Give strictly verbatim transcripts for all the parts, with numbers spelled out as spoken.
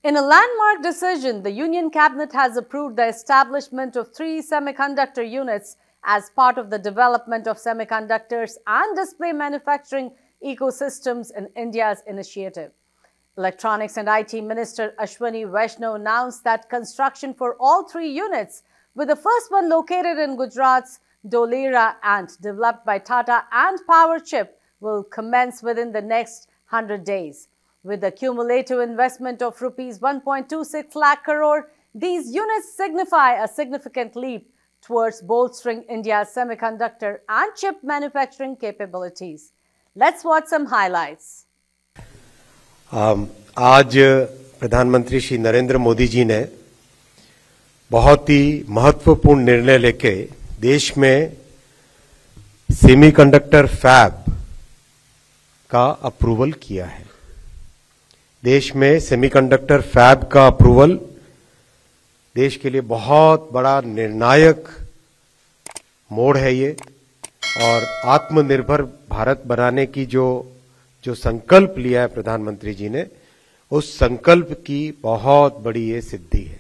In a landmark decision, the Union Cabinet has approved the establishment of three semiconductor units as part of the development of semiconductors and display manufacturing ecosystems in India's initiative. Electronics and I T Minister Ashwini Vaishnaw announced that construction for all three units, with the first one located in Gujarat's Dholera and developed by Tata and Powerchip, will commence within the next one hundred days. With a cumulative investment of rupees one point two six lakh crore, these units signify a significant leap towards bolstering India's semiconductor and chip manufacturing capabilities. Let's watch some highlights. um, आज प्रधानमंत्री श्री नरेंद्र मोदी जी ने बहुत ही महत्वपूर्ण निर्णय लेके देश में semiconductor fab का अप्रूवल किया है। देश में सेमीकंडक्टर फैब का अप्रूवल देश के लिए बहुत बड़ा निर्णायक मोड़ है ये, और आत्मनिर्भर भारत बनाने की जो जो संकल्प लिया है प्रधानमंत्री जी ने, उस संकल्प की बहुत बड़ी ये सिद्धि है।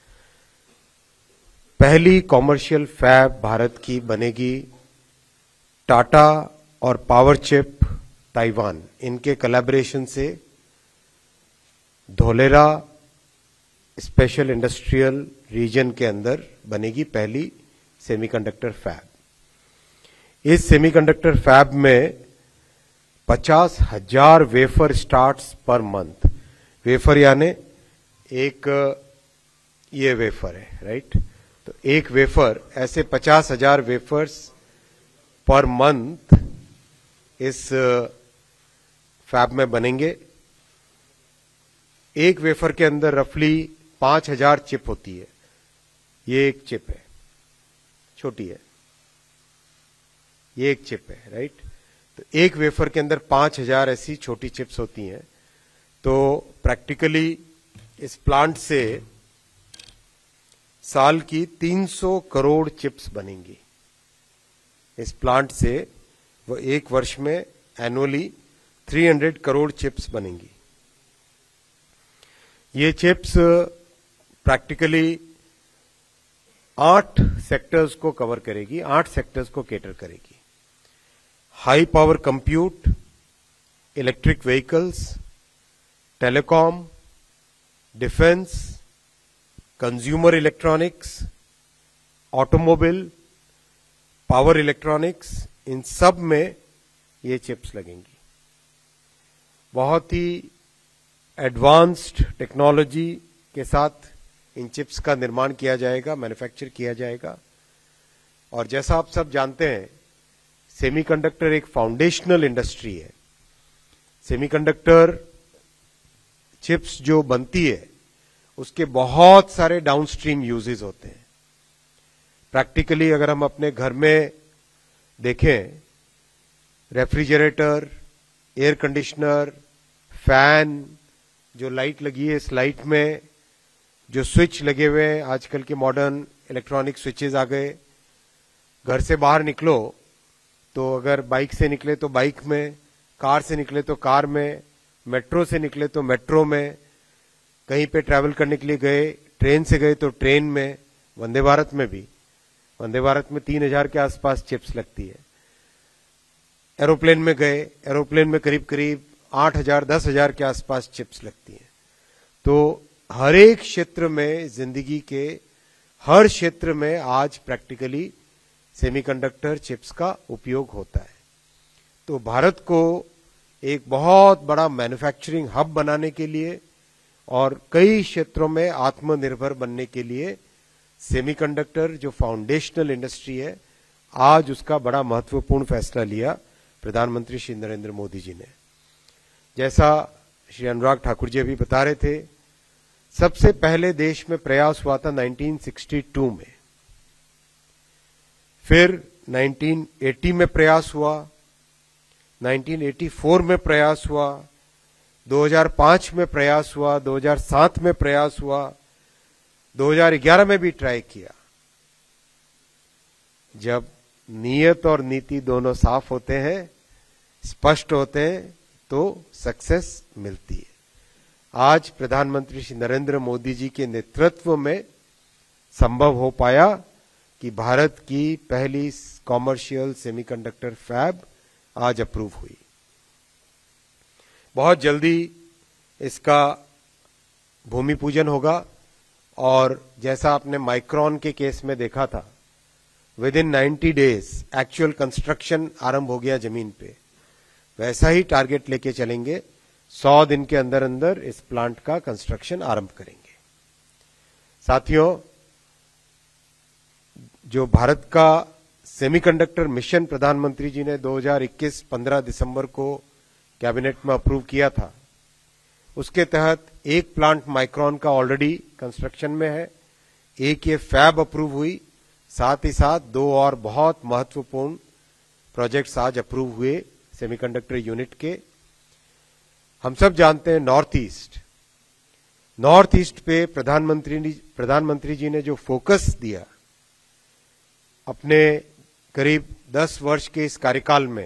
पहली कॉमर्शियल फैब भारत की बनेगी टाटा और पावरचिप ताइवान, इनके कोलैबोरेशन से धोलेरा स्पेशल इंडस्ट्रियल रीजन के अंदर बनेगी पहली सेमीकंडक्टर फैब। इस सेमीकंडक्टर फैब में पचास हजार wafer starts per month. Wafer यानी एक ये वेफर है, राइट? तो एक वेफर, ऐसे पचास हजार वेफर्स पर मंथ इस फैब में बनेंगे। एक वेफर के अंदर रफली पांच हजार चिप होती है। ये एक चिप है, छोटी है, ये एक चिप है, राइट? तो एक वेफर के अंदर पांच हजार ऐसी छोटी चिप्स होती हैं। तो प्रैक्टिकली इस प्लांट से साल की तीन सौ करोड़ चिप्स बनेंगी। इस प्लांट से वो एक वर्ष में एनुअली तीन सौ करोड़ चिप्स बनेंगी। ये चिप्स प्रैक्टिकली आठ सेक्टर्स को कवर करेगी, आठ सेक्टर्स को केटर करेगी। High power compute, electric vehicles, telecom, defence, consumer electronics, automobile, power electronics, इन सब में ये चिप्स लगेंगी। बहुत ही एडवांस्ड टेक्नोलॉजी के साथ इन चिप्स का निर्माण किया जाएगा, मैन्युफैक्चर किया जाएगा। और जैसा आप सब जानते हैं, सेमीकंडक्टर एक फाउंडेशनल इंडस्ट्री है। सेमीकंडक्टर चिप्स जो बनती है उसके बहुत सारे डाउनस्ट्रीम यूजेस होते हैं। प्रैक्टिकली अगर हम अपने घर में देखें, रेफ्रिजरेटर, एयर कंडीशनर, फैन, जो लाइट लगी है, इस लाइट में जो स्विच लगे हुए हैं, आजकल के मॉडर्न इलेक्ट्रॉनिक स्विचेस आ गए। घर से बाहर निकलो तो अगर बाइक से निकले तो बाइक में, कार से निकले तो कार में, मेट्रो से निकले तो मेट्रो में, कहीं पे ट्रैवल करने के लिए गए, ट्रेन से गए तो ट्रेन में, वंदे भारत में भी, वंदे भारत में तीन हजार के आसपास चिप्स लगती है। एरोप्लेन में गए, एरोप्लेन में करीब करीब आठ हजार दस हजार के आसपास चिप्स लगती हैं। तो हर एक क्षेत्र में, जिंदगी के हर क्षेत्र में आज प्रैक्टिकली सेमीकंडक्टर चिप्स का उपयोग होता है। तो भारत को एक बहुत बड़ा मैन्युफैक्चरिंग हब बनाने के लिए और कई क्षेत्रों में आत्मनिर्भर बनने के लिए सेमीकंडक्टर जो फाउंडेशनल इंडस्ट्री है, आज उसका बड़ा महत्वपूर्ण फैसला लिया प्रधानमंत्री श्री नरेंद्र मोदी जी ने। जैसा श्री अनुराग ठाकुर जी अभी बता रहे थे, सबसे पहले देश में प्रयास हुआ था उन्नीस सौ बासठ में, फिर उन्नीस सौ अस्सी में प्रयास हुआ, उन्नीस सौ चौरासी में प्रयास हुआ, दो हज़ार पाँच में प्रयास हुआ, दो हज़ार सात में प्रयास हुआ, दो हज़ार ग्यारह में भी ट्राई किया। जब नीयत और नीति दोनों साफ होते हैं, स्पष्ट होते हैं, तो सक्सेस मिलती है। आज प्रधानमंत्री श्री नरेंद्र मोदी जी के नेतृत्व में संभव हो पाया कि भारत की पहली कॉमर्शियल सेमीकंडक्टर फैब आज अप्रूव हुई। बहुत जल्दी इसका भूमि पूजन होगा और जैसा आपने माइक्रॉन के केस में देखा था, within ninety days actual construction आरंभ हो गया जमीन पे, वैसा ही टारगेट लेके चलेंगे। सौ दिन के अंदर अंदर इस प्लांट का कंस्ट्रक्शन आरंभ करेंगे। साथियों, जो भारत का सेमीकंडक्टर मिशन प्रधानमंत्री जी ने दो हज़ार इक्कीस पंद्रह दिसंबर को कैबिनेट में अप्रूव किया था, उसके तहत एक प्लांट माइक्रॉन का ऑलरेडी कंस्ट्रक्शन में है, एक ये फैब अप्रूव हुई, साथ ही साथ दो और बहुत महत्वपूर्ण प्रोजेक्ट्स आज अप्रूव हुए सेमीकंडक्टर यूनिट के। हम सब जानते हैं नॉर्थ ईस्ट नॉर्थ ईस्ट पे प्रधानमंत्री प्रधानमंत्री जी ने जो फोकस दिया अपने करीब दस वर्ष के इस कार्यकाल में,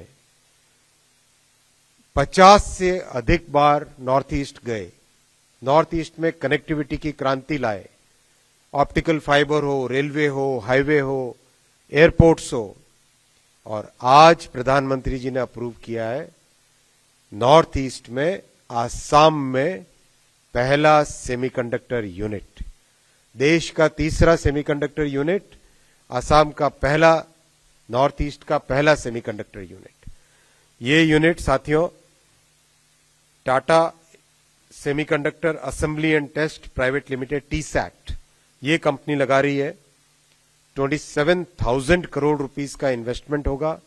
पचास से अधिक बार नॉर्थ ईस्ट गए, नॉर्थ ईस्ट में कनेक्टिविटी की क्रांति लाए, ऑप्टिकल फाइबर हो, रेलवे हो, हाईवे हो, एयरपोर्ट्स हो, और आज प्रधानमंत्री जी ने अप्रूव किया है नॉर्थ ईस्ट में आसाम में पहला सेमीकंडक्टर यूनिट, देश का तीसरा सेमीकंडक्टर यूनिट, आसाम का पहला, नॉर्थ ईस्ट का पहला सेमीकंडक्टर यूनिट। ये यूनिट साथियों Tata semiconductor assembly and test private limited T SAT ये कंपनी लगा रही है। सत्ताईस हज़ार करोड़ रुपीस का इन्वेस्टमेंट होगा।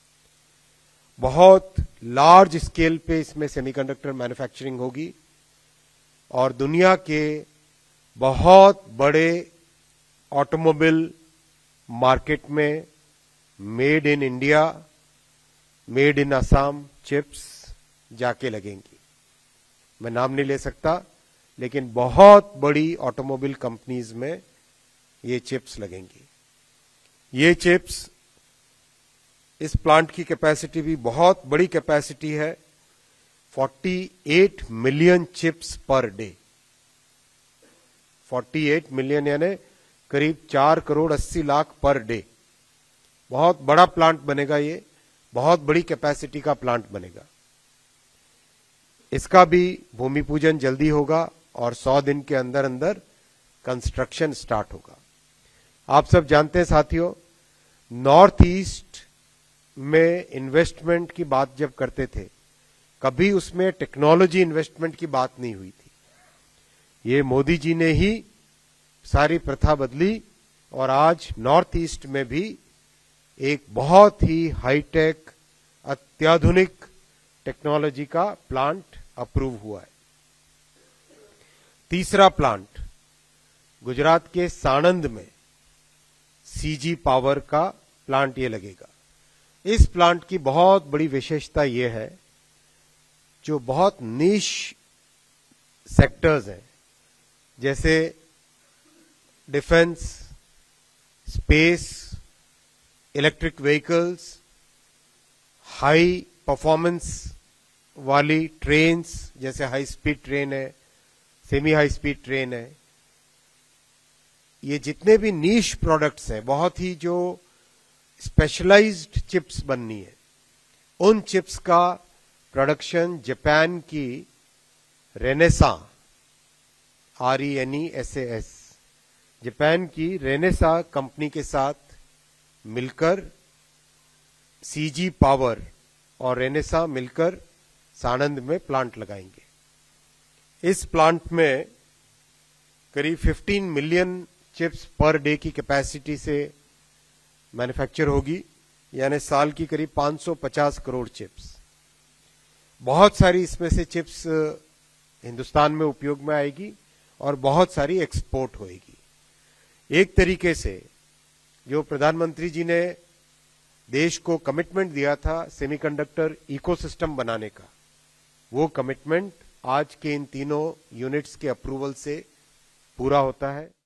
बहुत लार्ज स्केल पे इसमें सेमीकंडक्टर मैन्युफैक्चरिंग होगी और दुनिया के बहुत बड़े ऑटोमोबाइल मार्केट में made in India, made in Assam chips जाके लगेंगी। मैं नाम नहीं ले सकता, लेकिन बहुत बड़ी ऑटोमोबाइल कंपनीज में ये चिप्स लगेंगी। ये चिप्स, इस प्लांट की कैपेसिटी भी बहुत बड़ी कैपेसिटी है, अड़तालीस मिलियन चिप्स पर डे। अड़तालीस मिलियन यानी करीब चार करोड़ अस्सी लाख पर डे। बहुत बड़ा प्लांट बनेगा, ये बहुत बड़ी कैपेसिटी का प्लांट बनेगा। इसका भी भूमि पूजन जल्दी होगा और सौ दिन के अंदर अंदर कंस्ट्रक्शन स्टार्ट होगा। आप सब जानते हैं साथियों, नॉर्थ ईस्ट में इन्वेस्टमेंट की बात जब करते थे, कभी उसमें टेक्नोलॉजी इन्वेस्टमेंट की बात नहीं हुई थी। ये मोदी जी ने ही सारी प्रथा बदली और आज नॉर्थ ईस्ट में भी एक बहुत ही हाईटेक, अत्याधुनिक टेक्नोलॉजी का प्लांट अप्रूव हुआ है। तीसरा प्लांट गुजरात के साणंद में सीजी पावर का प्लांट ये लगेगा। इस प्लांट की बहुत बड़ी विशेषता ये है, जो बहुत नीश सेक्टर्स हैं, जैसे defence, space, electric vehicles, high performance वाली ट्रेन्स, जैसे हाई स्पीड ट्रेन है, सेमी हाई स्पीड ट्रेन है, ये जितने भी नीश प्रोडक्ट्स हैं, बहुत ही जो स्पेशलाइज्ड चिप्स बननी है, उन चिप्स का प्रोडक्शन जापान की Renesas, R E N E S A S, Japan की रेनेसा कंपनी के साथ मिलकर सीजी पावर और रेनेसा मिलकर साणंद में प्लांट लगाएंगे। इस प्लांट में करीब पंद्रह मिलियन चिप्स पर डे की कैपेसिटी से मैन्युफैक्चर होगी, यानी साल की करीब पाँच सौ पचास करोड़ चिप्स। बहुत सारी इसमें से चिप्स हिंदुस्तान में उपयोग में आएगी और बहुत सारी एक्सपोर्ट होएगी। एक तरीके से जो प्रधानमंत्री जी ने देश को कमिटमेंट दिया था सेमीकंडक्टर इकोसिस्टम बनाने का, वो कमिटमेंट आज के इन तीनों यूनिट्स के अप्रूवल से पूरा होता है।